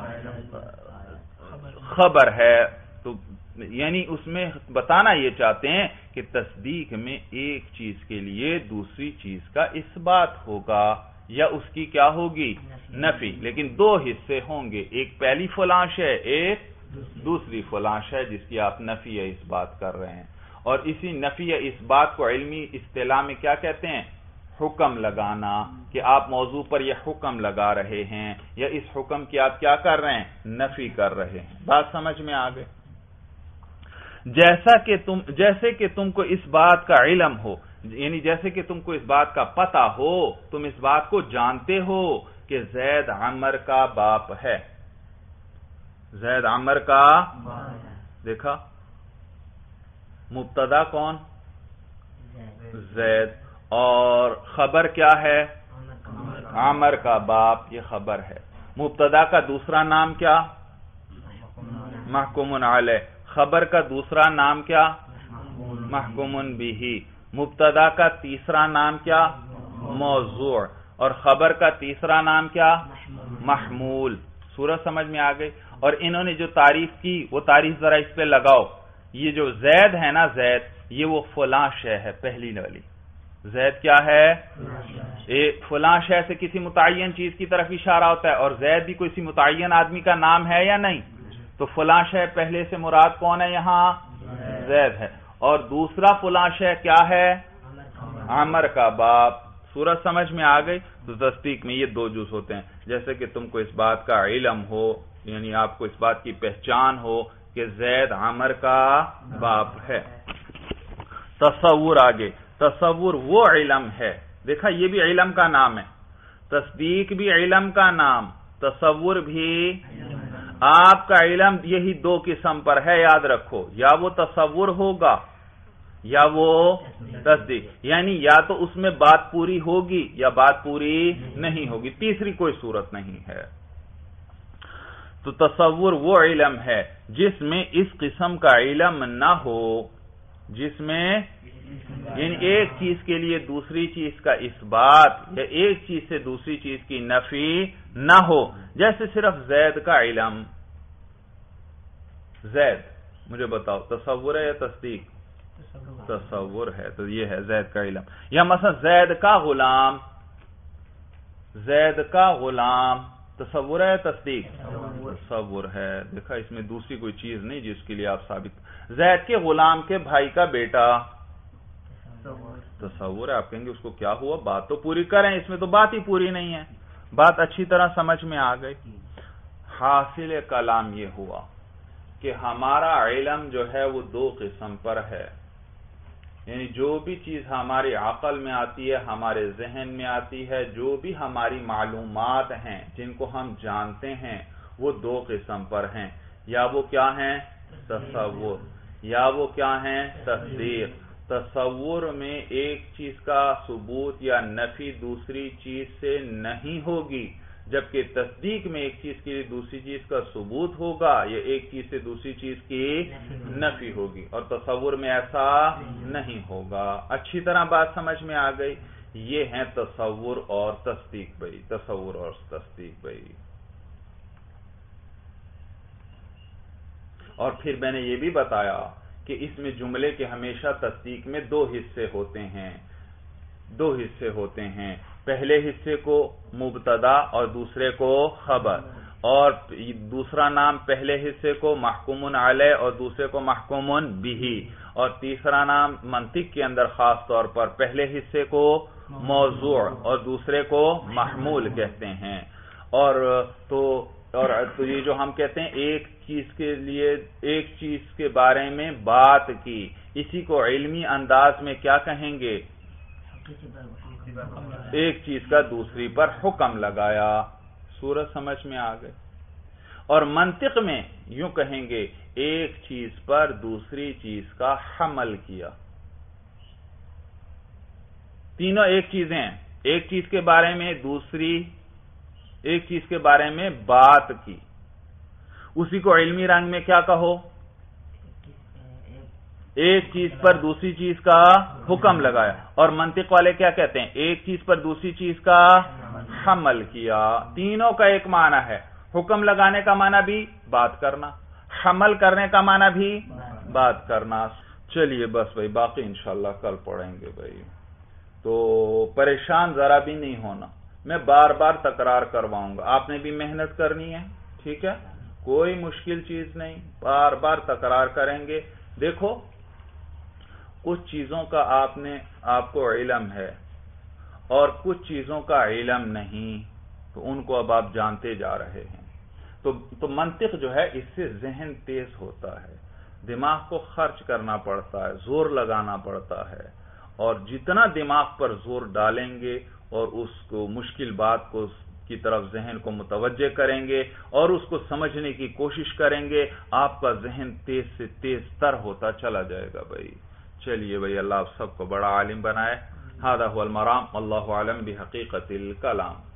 Speaker 1: خبر ہے. تو یعنی اس میں بتانا یہ چاہتے ہیں کہ تصدیق میں ایک چیز کے لیے دوسری چیز کا اثبات ہوگا، یا اس کی کیا ہوگی؟ نفی. لیکن دو حصے ہوں گے، ایک پہلی فلاں شے، ایک دوسری فلاں شے جس کی آپ نفی یا اثبات کر رہے ہیں. اور اسی نفی یا اثبات کو علمی اصطلاح میں کیا کہتے ہیں؟ حکم لگانا. کہ آپ موضوع پر یہ حکم لگا رہے ہیں، یا اس حکم کی آپ کیا کر رہے ہیں؟ نفی کر رہے ہیں. بات سمجھ میں آ گئی؟ جیسے کہ تم کو اس بات کا علم ہو، یعنی جیسے کہ تم کو اس بات کا پتہ ہو، تم اس بات کو جانتے ہو کہ زید عمر کا باپ ہے. زید عمر کا، دیکھا، مبتدا کون؟ زید. اور خبر کیا ہے؟ عمر کا باپ، یہ خبر ہے. مبتدا کا دوسرا نام کیا؟ محکوم علیہ. خبر کا دوسرا نام کیا؟ محکوم بہ. مبتدا کا تیسرا نام کیا؟ موضوع. اور خبر کا تیسرا نام کیا؟ محمول. صورت سمجھ میں آ گئی؟ اور انہوں نے جو تعریف کی وہ تعریف ذرا اس پہ لگاؤ. یہ جو زید ہے نا، زید، یہ وہ فلاں شے ہے. پہلی والی زید کیا ہے؟ فلاں شے سے کسی متعین چیز کی طرف اشارہ ہوتا ہے، اور زید بھی کوئی متعین آدمی کا نام ہے یا نہیں؟ تو فلاں شے پہلے سے مراد کون ہے یہاں؟ زید ہے. اور دوسرا فلاں شے کیا ہے؟ عمر کا باپ. صورت سمجھ میں آ گئی؟ تو تصدیق میں یہ دو جز ہوتے ہیں. جیسے کہ تم کو اس بات کا علم ہو، یعنی آپ کو اس بات کی پہچان ہو کہ زید عمر کا باپ ہے. تصور. آگے تصور وہ علم ہے، دیکھا یہ بھی علم کا نام ہے. تصدیق بھی علم کا نام، تصور بھی۔ آپ کا علم یہی دو قسم پر ہے، یاد رکھو، یا وہ تصور ہوگا یا وہ تصدیق، یعنی یا تو اس میں بات پوری ہوگی یا بات پوری نہیں ہوگی، تیسری کوئی صورت نہیں ہے۔ تو تصور وہ علم ہے جس میں اس قسم کا علم نہ ہو، جس میں یعنی ایک چیز کے لیے دوسری چیز کا اثبات یا ایک چیز سے دوسری چیز کی نفی نہ ہو، جیسے صرف زید کا علم۔ زید مجھے بتاؤ تصور ہے یا تصدیق؟ تصور ہے، تو یہ ہے زید کا علم۔ یا مثلا زید کا غلام، زید کا غلام تصور ہے یا تصدیق؟ تصور ہے۔ دیکھا اس میں دوسری کوئی چیز نہیں جس کے لیے آپ ثابت۔ زید کے غلام کے بھائی کا بیٹا تصور ہے۔ آپ کہیں گے اس کو کیا ہوا، بات تو پوری کریں، اس میں تو بات ہی پوری نہیں ہے۔ بات اچھی طرح سمجھ میں آ گئی۔ حاصل کلام یہ ہوا کہ ہمارا علم جو ہے وہ دو قسم پر ہے، یعنی جو بھی چیز ہماری عقل میں آتی ہے، ہمارے ذہن میں آتی ہے، جو بھی ہماری معلومات ہیں جن کو ہم جانتے ہیں، وہ دو قسم پر ہیں، یا وہ کیا ہیں؟ تصور، یا وہ کیا ہیں؟ تصدیق۔ تصور میں ایک چیز کا ثبوت یا نفی دوسری چیز سے نہیں ہوگی، جبکہ تصدیق میں ایک چیز کے لیے دوسری چیز کا ثبوت ہوگا یا ایک چیز سے دوسری چیز کی نفی ہوگی، اور تصور میں ایسا نہیں ہوگا۔ اچھی طرح بات سمجھ میں آ گئی۔ یہ ہیں تصور اور تصدیق بھائی، تصور اور تصدیق بھائی۔ اور پھر میں نے یہ بھی بتایا کہ اس میں جملے کے ہمیشہ تصدیق میں دو حصے ہوتے ہیں، دو حصے ہوتے ہیں، پہلے حصے کو مبتدا اور دوسرے کو خبر، اور دوسرا نام پہلے حصے کو محکوم علیہ اور دوسرے کو محکوم بہ، اور تیسرا نام منطق کے اندر خاص طور پر پہلے حصے کو موضوع اور دوسرے کو محمول کہتے ہیں۔ اور تو یہ جو ہم کہتے ہیں ایک چیز کے لیے ایک چیز کے بارے میں بات کی، اسی کو علمی انداز میں کیا کہیں گے؟ ایک چیز کا دوسری پر حکم لگایا۔ صورت سمجھ میں آ گئی۔ اور منطق میں یوں کہیں گے ایک چیز پر دوسری چیز کا حمل کیا۔ تینوں ایک چیزیں ہیں، ایک چیز کے بارے میں دوسری ایک چیز کے بارے میں بات کی، اسی کو علمی رنگ میں کیا کہو؟ ایک چیز پر دوسری چیز کا حکم لگایا۔ اور منطق والے کیا کہتے ہیں؟ ایک چیز پر دوسری چیز کا حمل کیا۔ تینوں کا ایک معنی ہے، حکم لگانے کا معنی بھی بات کرنا، حمل کرنے کا معنی بھی بات کرنا۔ چلیے بس بھائی، باقی انشاءاللہ کل پڑھیں گے بھائی۔ تو پریشان ذرا بھی نہیں ہونا، میں بار بار تکرار کرواؤں گا، آپ نے بھی محنت کرنی ہے، ٹھیک ہے؟ کوئی مشکل چیز نہیں، بار بار تکرار کریں گے۔ دیکھو کچھ چیزوں کا آپ کو علم ہے اور کچھ چیزوں کا علم نہیں، تو ان کو اب آپ جانتے جا رہے ہیں۔ تو منطق جو ہے اس سے ذہن تیز ہوتا ہے، دماغ کو خرچ کرنا پڑتا ہے، زور لگانا پڑتا ہے، اور جتنا دماغ پر زور ڈالیں گے اور اس کو مشکل بات کو کی طرف ذہن کو متوجہ کریں گے اور اس کو سمجھنے کی کوشش کریں گے، آپ کا ذہن تیز سے تیز تر ہوتا چلا جائے گا بھائی۔ چلیے بھائی، اللہ آپ سب کو بڑا عالم بنائے۔ ھذا ھو المرام، واللہ اعلم بحقیقت الکلام۔